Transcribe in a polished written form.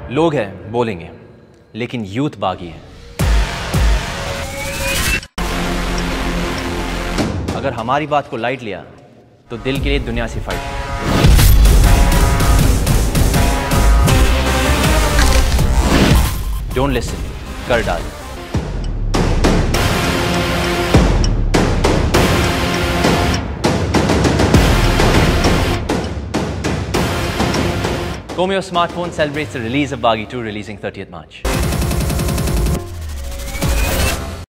लोग हैं बोलेंगे, लेकिन यूथ बागी है। अगर हमारी बात को लाइट लिया तो दिल के लिए दुनिया से फाइट। डोंट लिसन, कर डाल। Comio Smartphones celebrates the release of Baaghi 2 releasing 30th March.